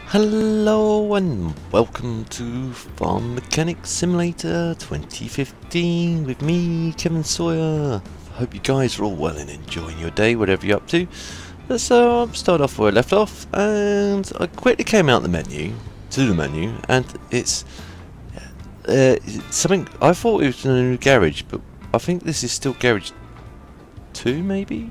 Hello and welcome to Farm Mechanic Simulator 2015 with me, Kevin Sawyer. Hope you guys are all well and enjoying your day, whatever you're up to. So I'll start off where I left off, and I quickly came out the menu, and it's something. I thought it was a new garage, but I think this is still garage 2, maybe?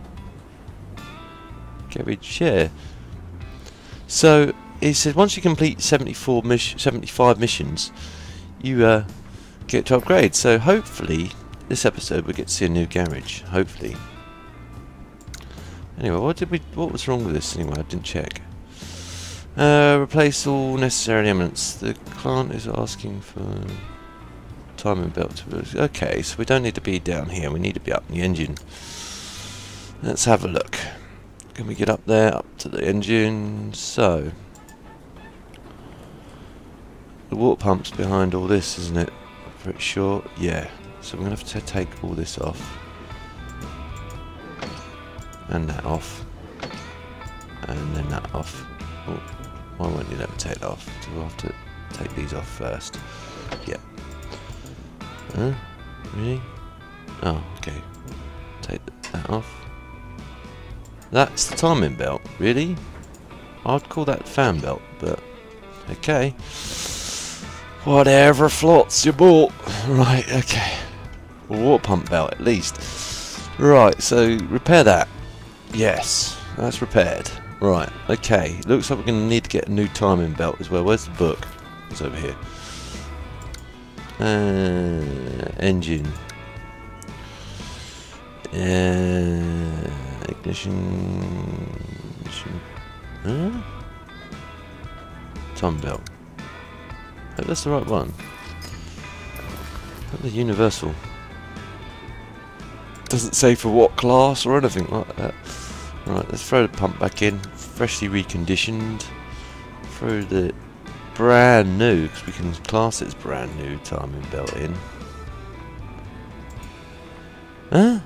Garage, yeah. So it said once you complete 75 missions, you get to upgrade. So hopefully this episode we get to see a new garage. Hopefully. Anyway, what was wrong with this anyway? I didn't check. Replace all necessary elements. The client is asking for timing belt. Okay, so we don't need to be down here. We need to be up in the engine. Let's have a look. Can we get up there, up to the engine? So the water pump's behind all this, isn't it? I'm pretty sure. Yeah. So we're gonna have to take all this off, and that off, and then that off. Oh, why won't you let me take that off? So we'll have to take these off first. Yeah. Huh? Really? Oh, okay. Take that off. That's the timing belt, really? I'd call that fan belt, but okay. Whatever floats your boat. Right, okay. A water pump belt at least. Right, so repair that. Yes, that's repaired. Right, okay. Looks like we're going to need to get a new timing belt as well. Where's the book? It's over here. Engine. Ignition. Huh? Timing belt. Hope that's the right one. Hope the universal. Doesn't say for what class or anything like that. Right, let's throw the pump back in. Freshly reconditioned. Throw the brand new, because we can class it as brand new, timing belt in. Huh?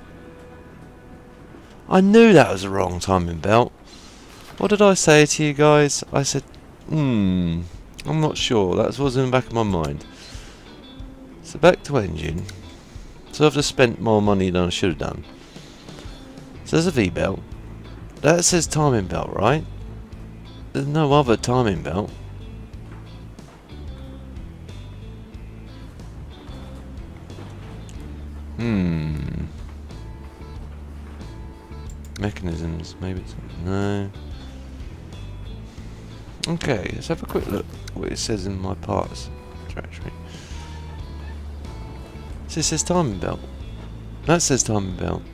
I knew that was the wrong timing belt. What did I say to you guys? I said, I'm not sure. That was in the back of my mind. So back to engine. So I've just spent more money than I should have done. So there's a V-belt. That says timing belt, right? There's no other timing belt. Mechanisms, maybe it's... No. Okay, let's have a quick look what it says in my parts directory. So it says timing belt. That says timing belt.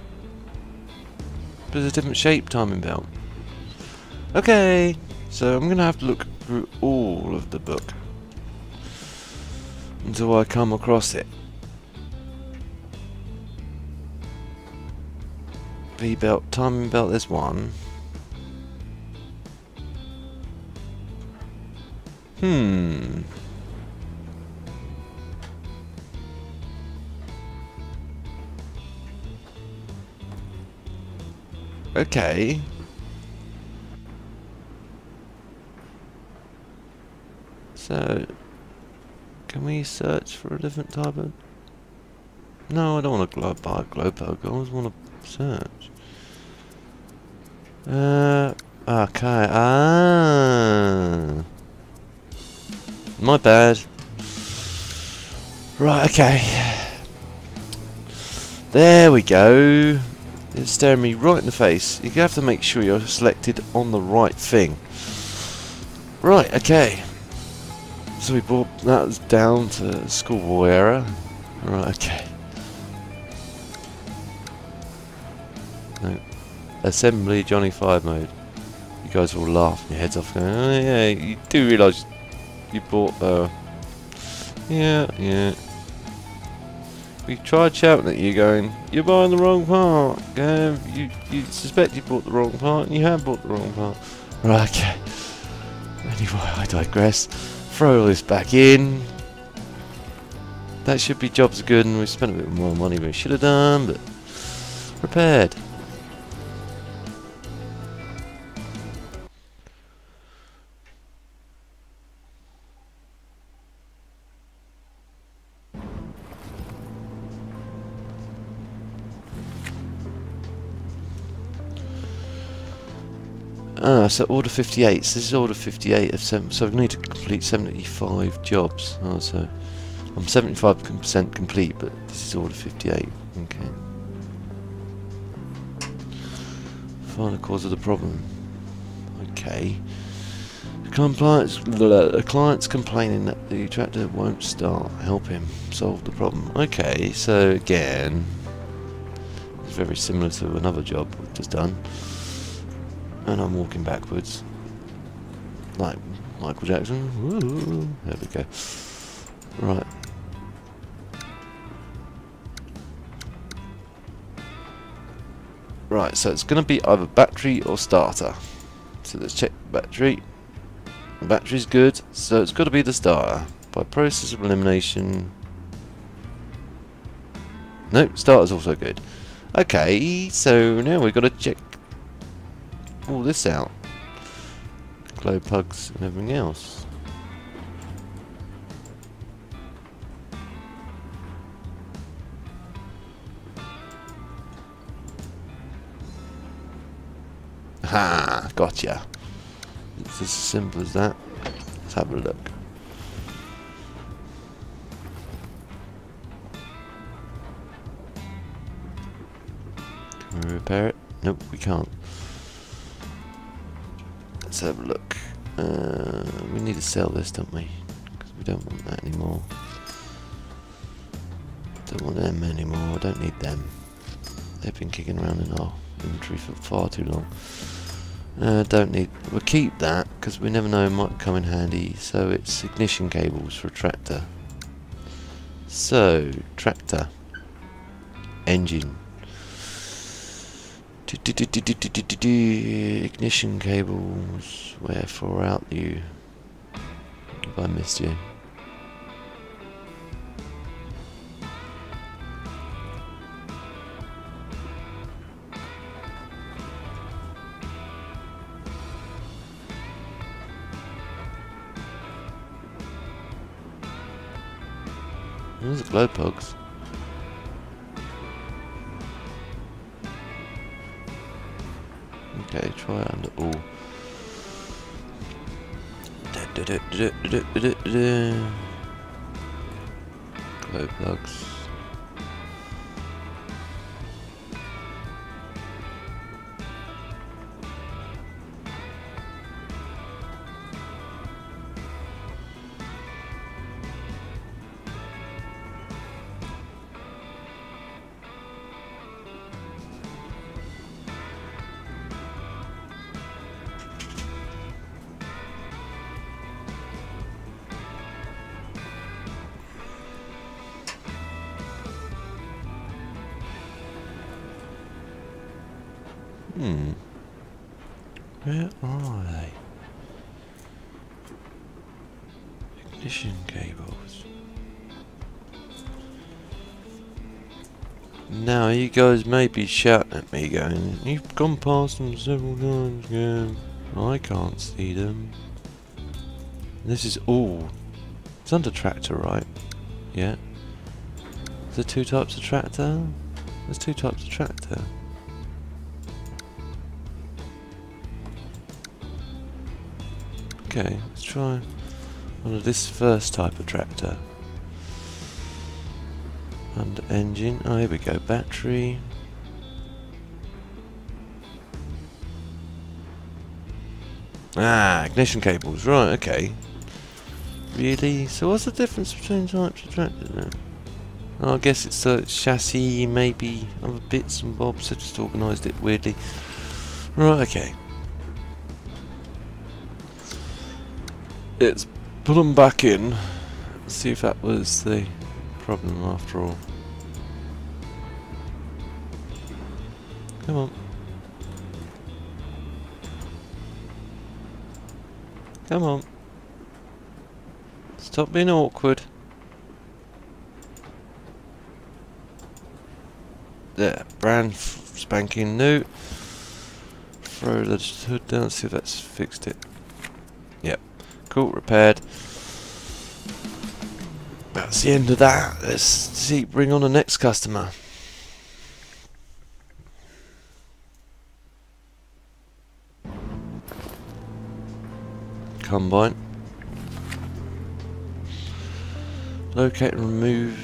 But there's a different shape timing belt. Okay, so I'm going to have to look through all of the book until I come across it. V-belt, timing belt, there's one. Okay. So, can we search for a different type of... No, I don't want to buy a glow poke. I always want to search. Okay. My bad. Right, okay. There we go. It's staring me right in the face. You have to make sure you're selected on the right thing. Right, okay. So we brought that down to schoolboy error. Right, okay. No. Assembly Johnny 5 mode. You guys will laugh your heads off going, oh yeah, you do realise you bought yeah. We tried shouting at you going, you're buying the wrong part. You suspect you bought the wrong part and you have bought the wrong part. Right, okay. Anyway, I digress. Throw all this back in. That should be jobs good, and we spent a bit more money than we should have done, but repaired. So order 58. So this is order 58 of 7. So I need to complete 75 jobs. Oh, so I'm 75% complete, but this is order 58. Okay. Find the cause of the problem. Okay. The client's complaining that the tractor won't start. Help him solve the problem. Okay, so again, it's very similar to another job we've just done. And I'm walking backwards. Like Michael Jackson. Woo. There we go. Right. Right, so it's going to be either battery or starter. So let's check the battery. The battery's good, so it's got to be the starter. By process of elimination... Nope, starter's also good. Okay, so now we've got to check all this out. Glow plugs and everything else. Ha! Gotcha. It's as simple as that. Let's have a look. Can we repair it? Nope, we can't. Let's have a look. We need to sell this, don't we? Because we don't want that anymore. Don't want them anymore. I don't need them. They've been kicking around in our inventory for far too long. Don't need. We'll keep that because we never know, it might come in handy. So it's ignition cables for a tractor. So tractor engine. Ignition cables. Wherefore out you? Have I missed you? There's the glow plugs. Okay, try it under all. Glow plugs. Where are they? Ignition cables. Now you guys may be shouting at me going, you've gone past them several times again. I can't see them. This is all. It's under tractor, right? Yeah. Is there two types of tractor? There's two types of tractor. Okay, let's try one of this first type of tractor. Under engine. Oh, here we go. Battery. Ah, ignition cables. Right, okay. Really? So what's the difference between types of tractor then? Oh, I guess it's chassis, maybe other bits and bobs. I just organised it weirdly. Right, okay. Let's put them back in. See if that was the problem after all. Come on. Come on. Stop being awkward. There, brand spanking new. Throw the hood down, see if that's fixed it. Yep. Cool, repaired. That's the end of that. Let's see, bring on the next customer. combine. Locate and remove.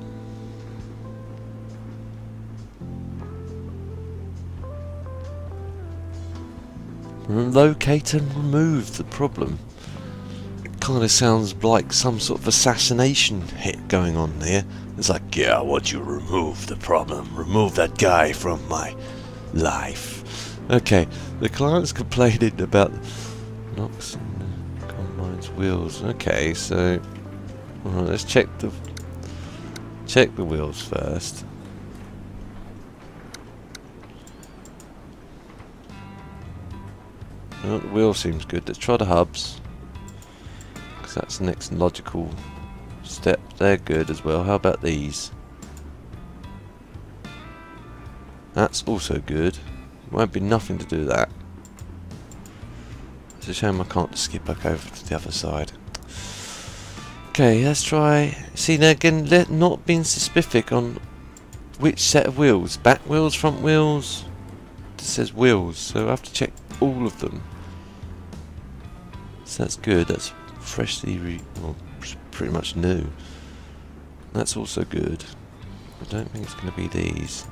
Locate and remove the problem. It kind of sounds like some sort of assassination hit going on there. It's like, yeah, I want you to remove the problem. Remove that guy from my life. Okay, the client's complaining about knocks in the combine's wheels. Okay, so alright, let's check the wheels first. Oh, the wheel seems good. Let's try the hubs, because that's the next logical step. They're good as well. How about these? That's also good. Won't be nothing to do that. It's a shame I can't just skip back over to the other side. Okay, let's try. See, now again, not being specific on which set of wheels. Back wheels, front wheels. It says wheels, so I have to check all of them. So that's good. That's freshly, well, pretty much new. That's also good. I don't think it's going to be these.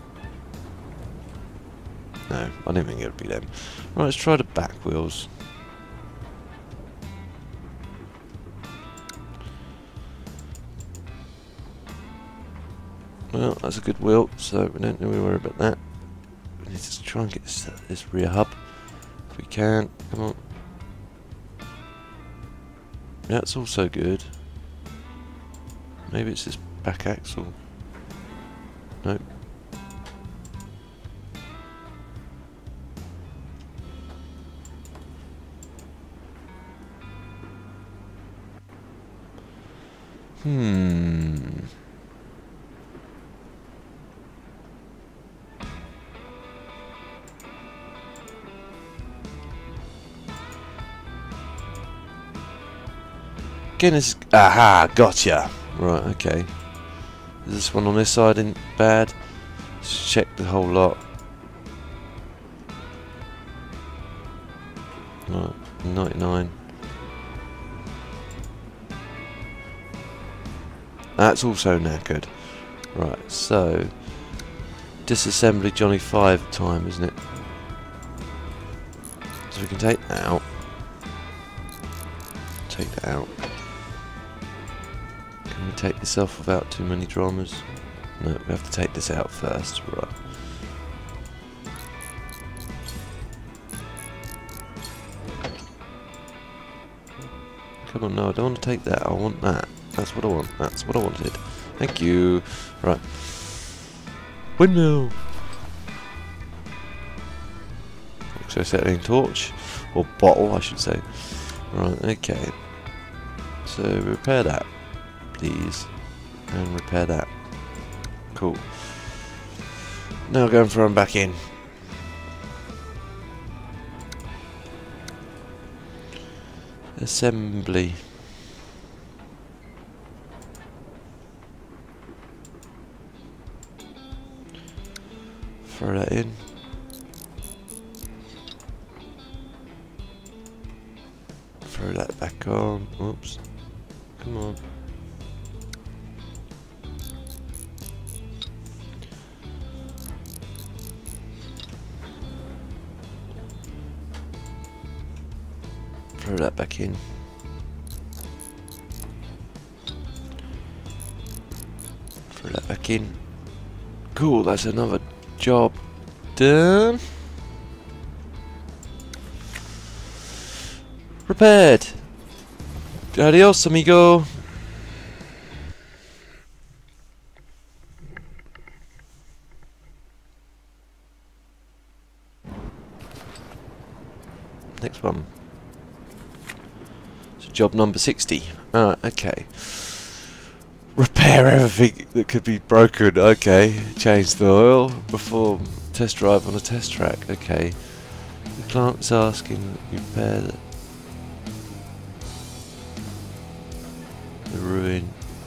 No, I don't think it would be them. Right, let's try the back wheels. Well, that's a good wheel, so we don't need to worry about that. We need to try and get this rear hub if we can. Come on. That's also good. Maybe it's this back axle. Nope. Guinness. Aha, gotcha. Right, okay. Is this one on this side in bad? Let's check the whole lot. Right, 99. That's also knackered. Right, so disassembly Johnny 5 time, isn't it? So we can take that out. Take that out. Can we take this off without too many dramas? No, we have to take this out first. Right. Come on, no, I don't want to take that. I want that. That's what I want. That's what I wanted. Thank you. Right. Windmill. So setting torch. Or bottle, I should say. Right, okay. So repair that, please. And repair that. Cool. Now go and throw them back in. Assembly. Throw that in. Throw that back on. Oops. Come on. Throw that back in. Throw that back in. Cool, that's another job done. Repaired. Adios, amigo. Next one. So job number 60. Alright, okay. Repair everything that could be broken. Okay. Change the oil before test drive on a test track. Okay. The client's asking that you repair the ruin.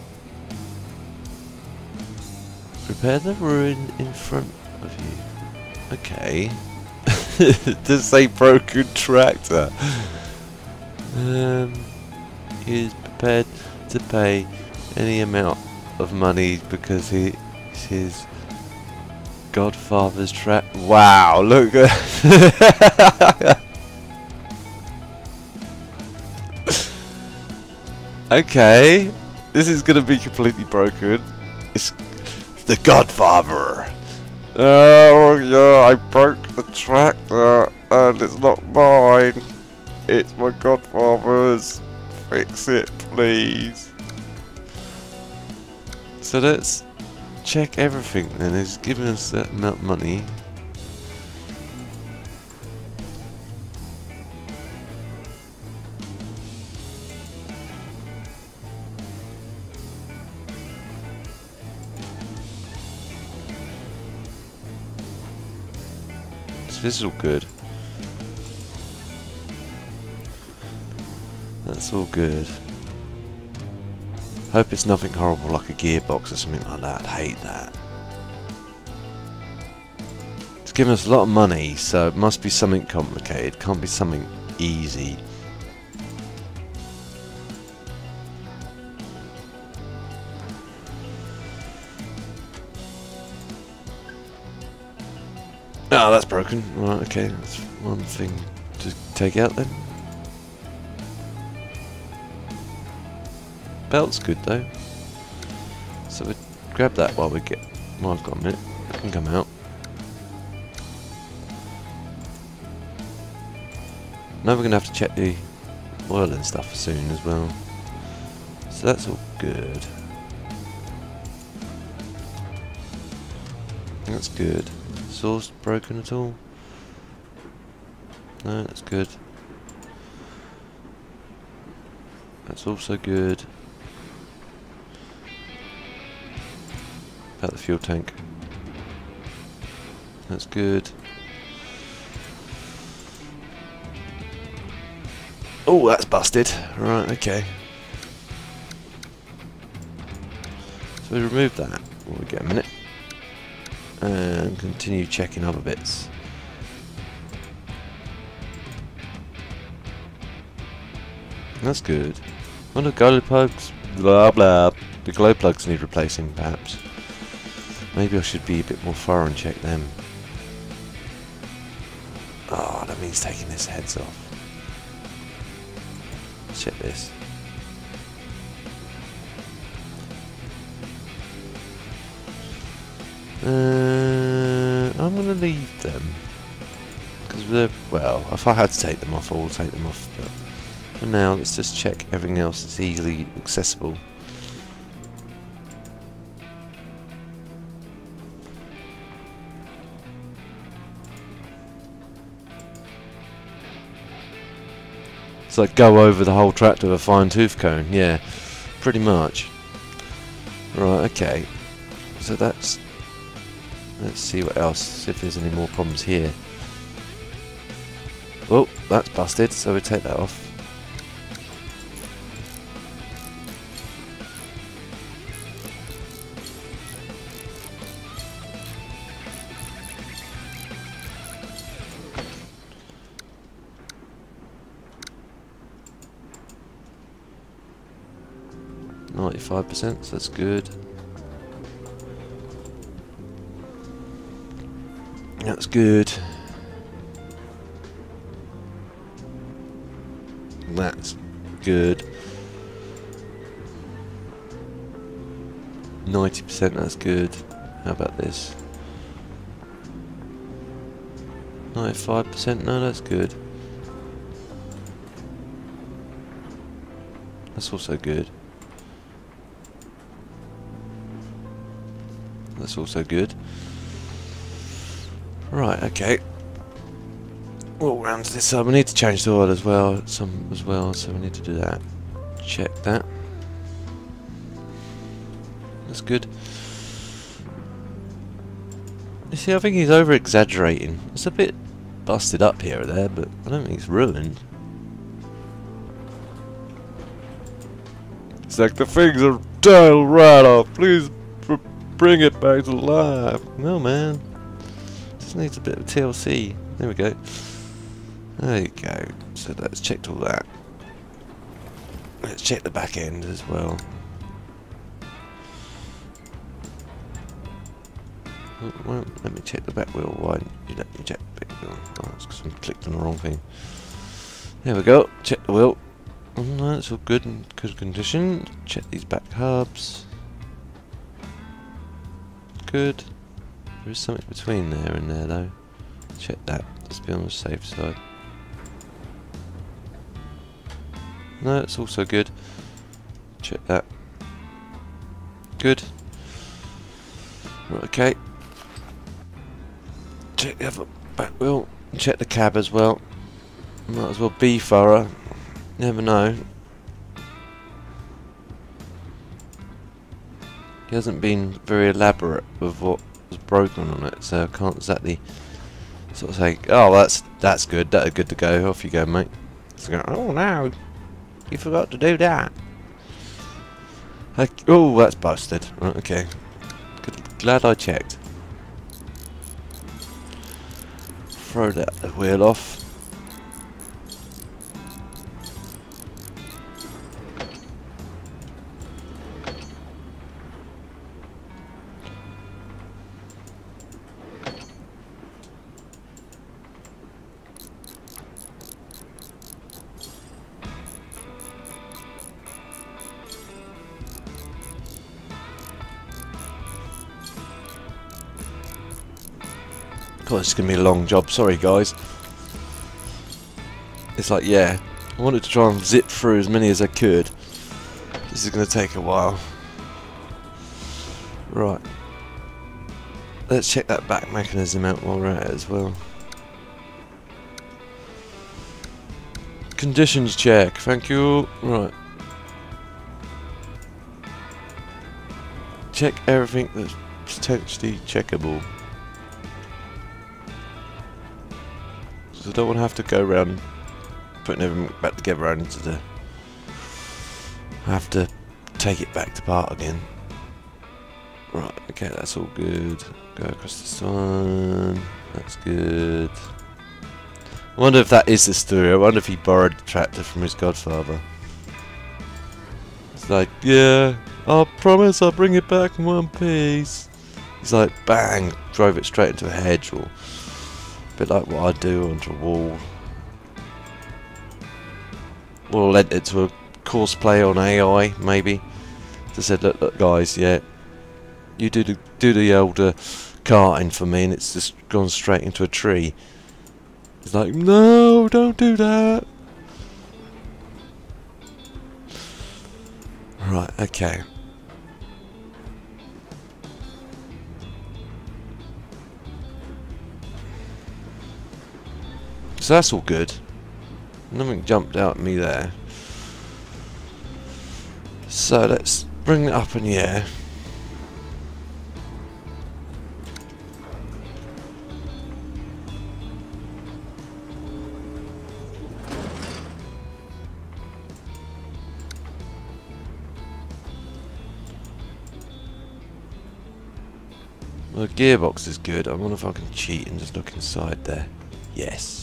Repair the ruin in front of you. Okay. It does say broken tractor. He is prepared to pay any amount of money because it's his Godfather's track. Wow, look at okay, this is gonna be completely broken. It's the Godfather. Oh yeah, I broke the tractor and it's not mine. It's my Godfather's. Fix it, please. So let's check everything then. He's giving us that amount of money. So this is all good. That's all good. Hope it's nothing horrible like a gearbox or something like that. I'd hate that. It's given us a lot of money, so it must be something complicated. Can't be something easy. Oh, that's broken. Right, okay, that's one thing to take out then. Belt's good though. So we grab that while I've got a minute. It can come out. Now we're gonna have to check the oil and stuff soon as well. So that's all good. That's good. Sauce broken at all? No, that's good. That's also good. About the fuel tank. That's good. Oh, that's busted. Right, okay. So we remove that when we get a minute. And continue checking other bits. That's good. Oh, the glow plugs, blah blah. The glow plugs need replacing, perhaps. Maybe I should be a bit more thorough and check them. Oh, that means taking this heads off. Let's check this. I'm gonna leave them because they're, well, if I had to take them off, I will take them off. But for now, let's just check everything else that's easily accessible. It's like go over the whole tractor with a fine tooth comb. Yeah, pretty much. Right, okay. So that's... let's see what else, see if there's any more problems here. Oh, that's busted, so we take that off. %, so that's good. That's good. That's good. 90%, that's good. How about this? 95%, no, that's good. That's also good. That's also good. Right, okay. All round to this side. We need to change the oil as well, so we need to do that. Check that. That's good. You see, I think he's over exaggerating. It's a bit busted up here or there, but I don't think it's ruined. It's like the things are dialed right off. Please bring it back to life. No, man. Just needs a bit of TLC. There we go. There you go. So let's check all that. Let's check the back end as well. Well, let me check the back wheel. Why didn't you let me check the back wheel? Oh, that's because I clicked on the wrong thing. There we go. Check the wheel. Oh, no, it's all good in good condition. Check these back hubs. Good. There is something between there and there though. Check that. Let's be on the safe side. No, it's also good. Check that. Good. Right, okay. Check the other back wheel. Check the cab as well. Might as well be thorough. Never know. He hasn't been very elaborate with what was broken on it, so I can't exactly sort of say, oh, that's good, that's good to go. Off you go, mate. So go, oh no, you forgot to do that. Oh, that's busted. Right, okay. Glad I checked. Throw that wheel off. God, it's going to be a long job. Sorry, guys. It's like, yeah, I wanted to try and zip through as many as I could. This is going to take a while. Right. Let's check that back mechanism out while we're at it as well. Conditions check. Thank you. Right. Check everything that's potentially checkable. I don't want to have to go around putting everything back together and into the... I have to take it back to part again. Right, okay, that's all good. Go across this one. That's good. I wonder if that is the story. I wonder if he borrowed the tractor from his godfather. It's like, yeah, I'll promise I'll bring it back in one piece. He's like, bang, drove it straight into a hedge, or a bit like what I do onto a wall. Or lent it to a course play on AI, maybe. Just said, look guys, yeah, you do the older karting for me, and it's just gone straight into a tree. It's like, no, don't do that. Right, okay. So that's all good. Nothing jumped out at me there. So let's bring it up in the air. Well, the gearbox is good. I wonder if I can cheat and just look inside there. Yes.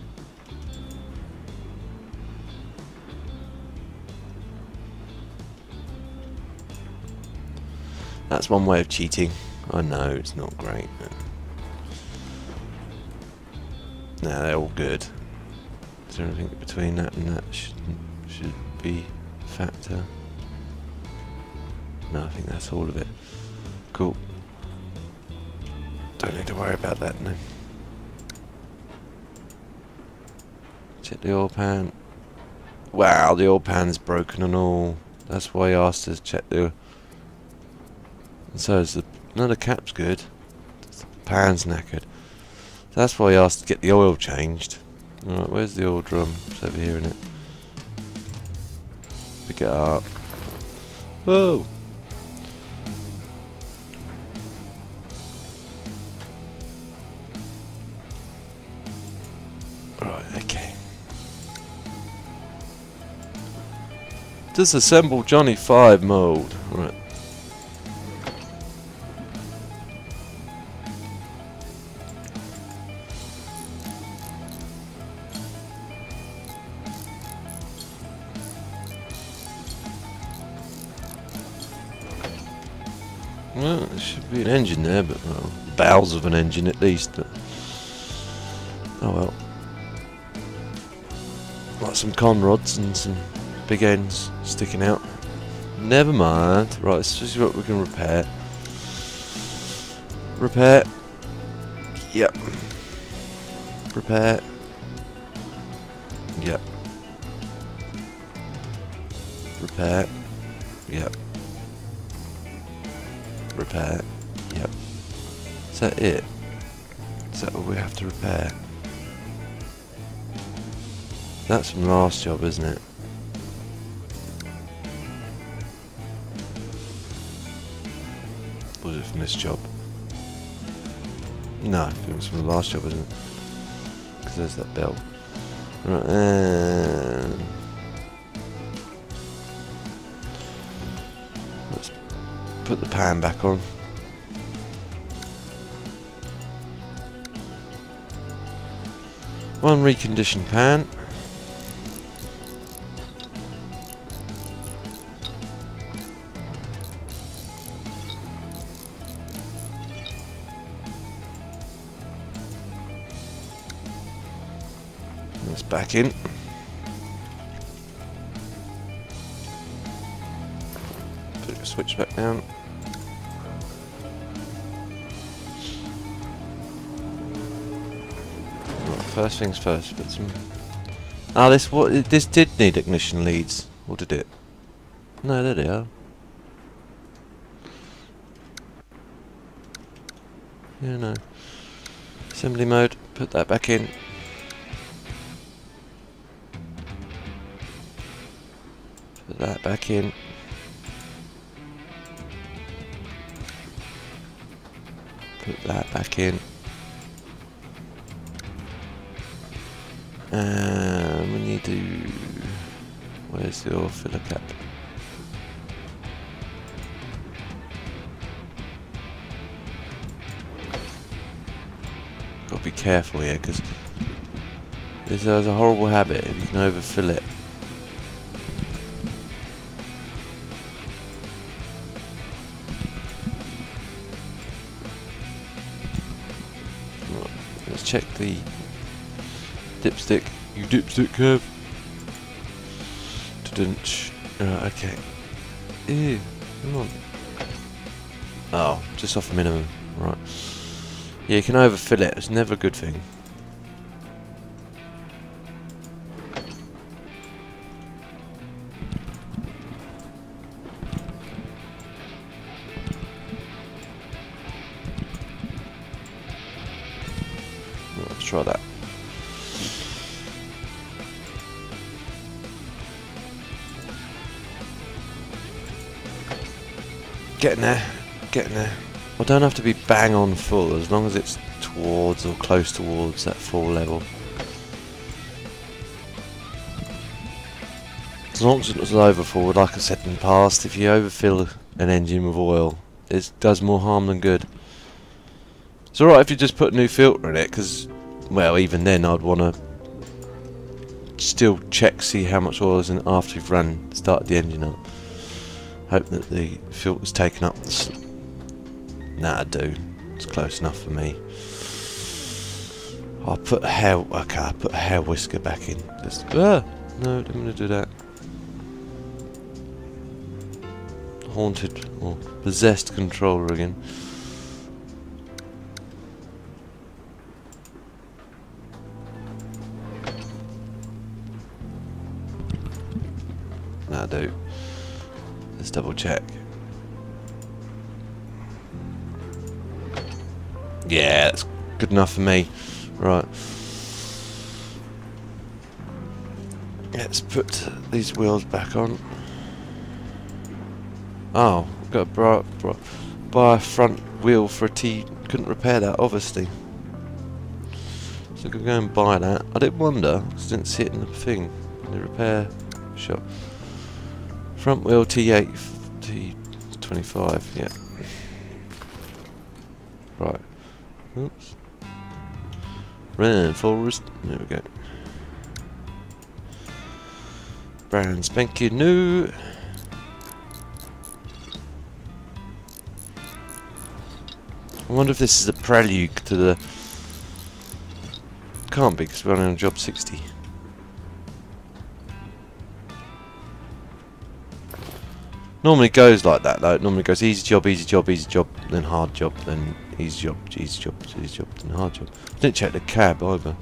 That's one way of cheating. I know it's not great. No, they're all good. Is there anything between that and that should be a factor? No, I think that's all of it. Cool. Don't need to worry about that now. Check the oil pan. Wow, the oil pan's broken and all. That's why I asked to check the... And so is the... No, the cap's good. The pan's knackered. That's why I asked to get the oil changed. Alright, where's the oil drum? It's over here, isn't it? Pick it up. Whoa! Right, okay. Disassemble Johnny 5 mode. Right. Well, there should be an engine there, but well, bowels of an engine at least. But oh well. Like some con rods and some big ends sticking out. Never mind. Right, this is what we can repair. Repair. Yep. Repair. Yep. Repair. Yep. Repair. Yep. Is that it? Is that what we have to repair? That's from last job, isn't it? Or was it from this job? No, I think it was from the last job, isn't it? Because there's that bell. Right, and let's put the pan back on. One reconditioned pan. That's back in. Put the switch back down. Right, first things first. Put some. Ah, this did need ignition leads, or did it? No, there they are. Yeah, no. Assembly mode. Put that back in. Put that back in. Put that back in. And we need to... Where's the oil filler cap? Gotta be careful here, because there's a horrible habit if you can overfill it. Let's check the dipstick. You dipstick curve. Okay. Ew, come on. Oh, just off minimum. Right. Yeah, you can overfill it. It's never a good thing. Let's try that. Getting there, getting there. I don't have to be bang on full as long as it's towards or close towards that full level. As long as it was over forward, like I said in the past, if you overfill an engine with oil, it does more harm than good. It's alright if you just put a new filter in it, because, well, even then I'd want to still check, see how much oil is in it after you've started the engine up. Hope that the filter's taken up. Nah, I do. It's close enough for me. I'll put a hair. Okay, I'll put a hair whisker back in. Just, no, I'm gonna do that. Haunted or possessed controller again. Nah, I do. Let's double check. Yeah, that's good enough for me. Right. Let's put these wheels back on. Oh, got to buy a front wheel for a T. Couldn't repair that, obviously. So I could go and buy that. I did wonder, because I didn't see it in the thing, in the repair shop. Front wheel T8, T25, yeah. Right. Oops. Run, Forest. There we go. Brand spanking new. I wonder if this is a prelude to the... Can't be, because we're only on job 60. Normally it goes like that though. It normally goes easy job, then hard job, then easy job, then hard job. I didn't check the cab either.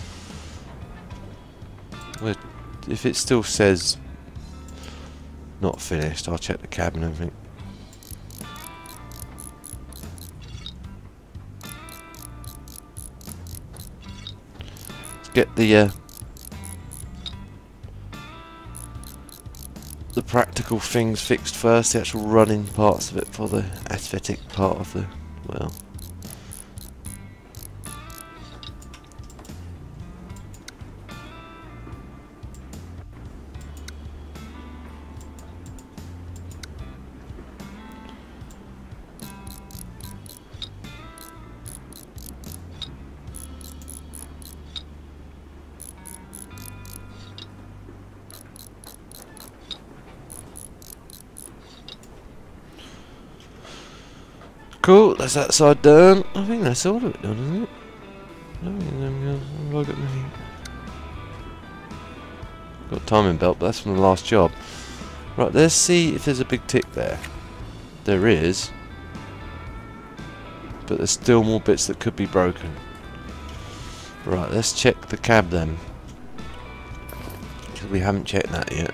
Well, if it still says not finished, I'll check the cab and everything. Let's get the practical things fixed first, the actual running parts of it for the aesthetic part of the, well. Cool, that's that side done. I think that's all of it done, isn't it? No, I've got anything. Got a timing belt, but that's from the last job. Right, let's see if there's a big tick there. There is. But there's still more bits that could be broken. Right, let's check the cab then. Because we haven't checked that yet.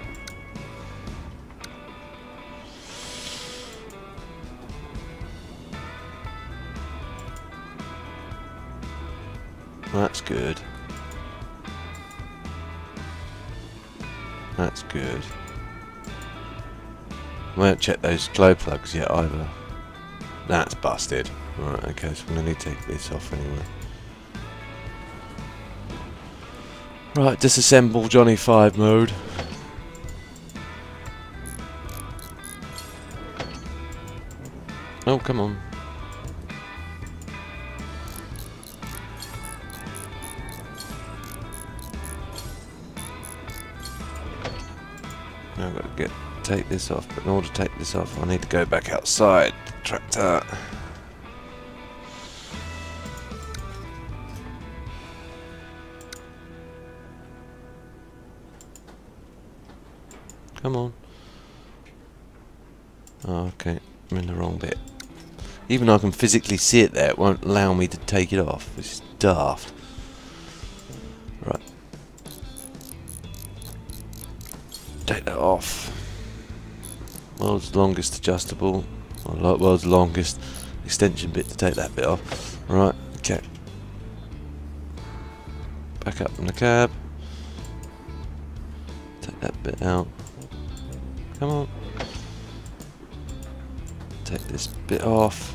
That's good. That's good. We haven't checked those glow plugs yet either. That's busted. Right, okay, so I'm going to need to take this off anyway. Right, disassemble Johnny 5 mode. Oh, come on. Now I've got to take this off, but in order to take this off I need to go back outside the tractor. Come on. Oh, okay, I'm in the wrong bit. Even though I can physically see it there, it won't allow me to take it off, which is daft. Right. Take that off. World's longest adjustable, or world's longest extension bit to take that bit off. Right, okay. Back up in the cab. Take that bit out. Come on. Take this bit off.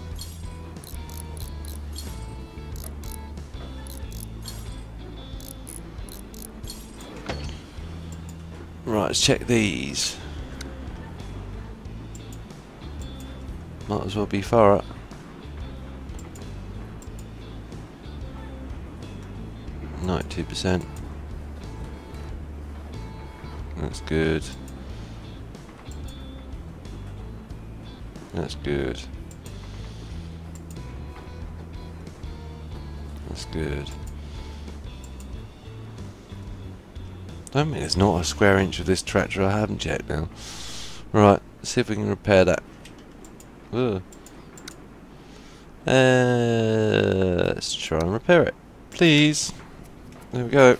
Right, let's check these. Might as well be far up. %. That's good. That's good. That's good. I mean, there's not a square inch of this tractor I haven't checked now. Right, let's see if we can repair that. Ugh. Let's try and repair it. Please. There we go.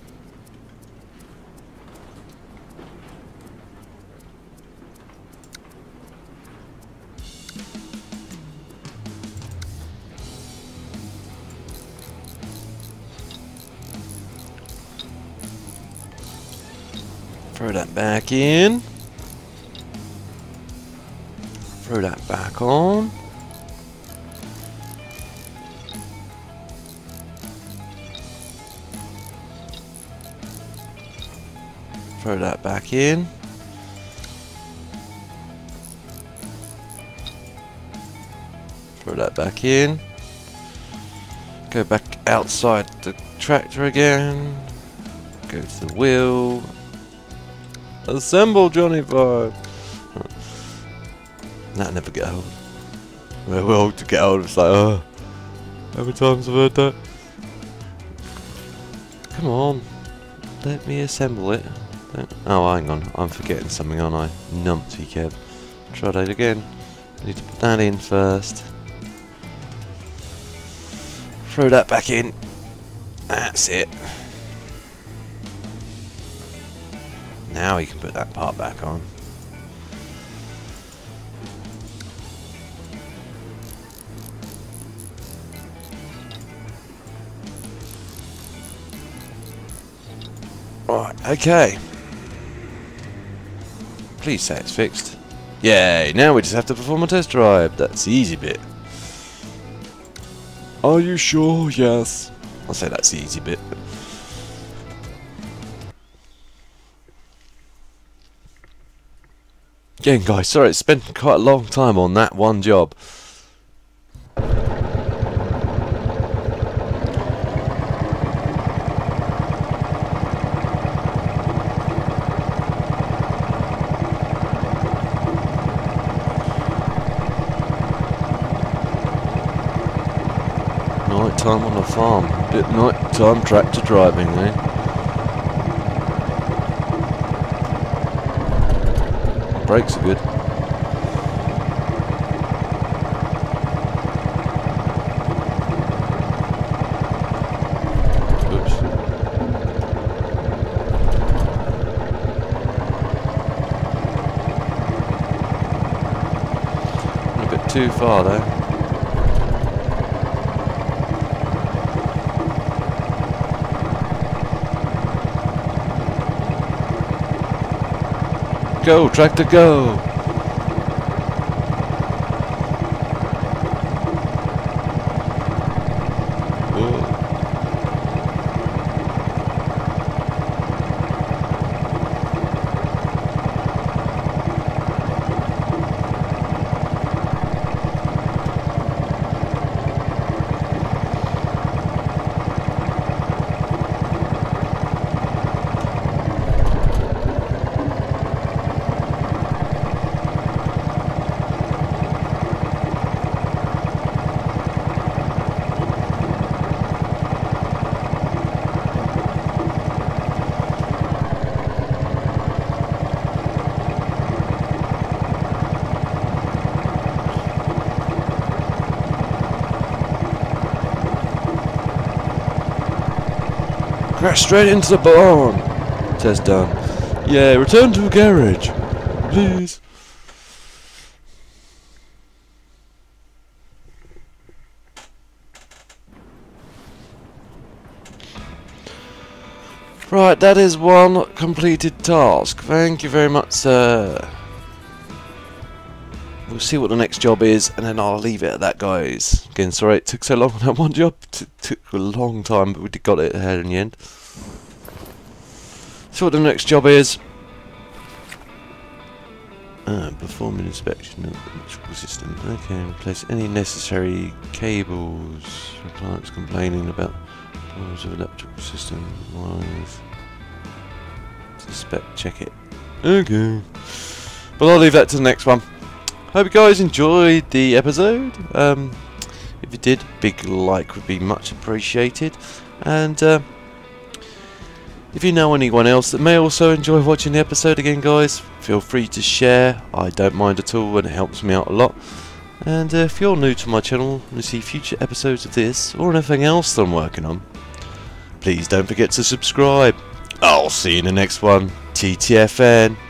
Throw that back in. Throw that back on. Throw that back in. Throw that back in. Go back outside the tractor again. Go to the wheel. Assemble Johnny 5. That never get hold. well, to get hold of. It's like, oh, how many times I've heard that? Come on, let me assemble it. Oh, hang on, I'm forgetting something, aren't I? Numpty Kev. Try that again. Need to put that in first. Throw that back in. That's it. Now you can put that part back on. Right, okay. Please say it's fixed. Yay, now we just have to perform a test drive. That's the easy bit. Are you sure? Yes. I'll say that's the easy bit. Again, guys, sorry, it's spent quite a long time on that one job. Night time on the farm. Bit night time tractor driving, eh? Brakes are good. Oops. A bit too far there. Go, tractor, go! Whoa. Crash straight into the barn. Test done. Yeah, return to the garage, please. Right, that is one completed task. Thank you very much, sir. We'll see what the next job is, and then I'll leave it at that, guys. Again, sorry it took so long on that one job. It took a long time, but we got it ahead in the end. See what the next job is. Perform an inspection of the electrical system. Okay, replace any necessary cables. The client's complaining about problems of electrical system. Wires. Suspect, check it. Okay. But I'll leave that to the next one. Hope you guys enjoyed the episode. If you did, big like would be much appreciated. And if you know anyone else that may also enjoy watching the episode again, guys, feel free to share. I don't mind at all, and it helps me out a lot. And if you're new to my channel and you see future episodes of this or anything else that I'm working on, please don't forget to subscribe. I'll see you in the next one. TTFN.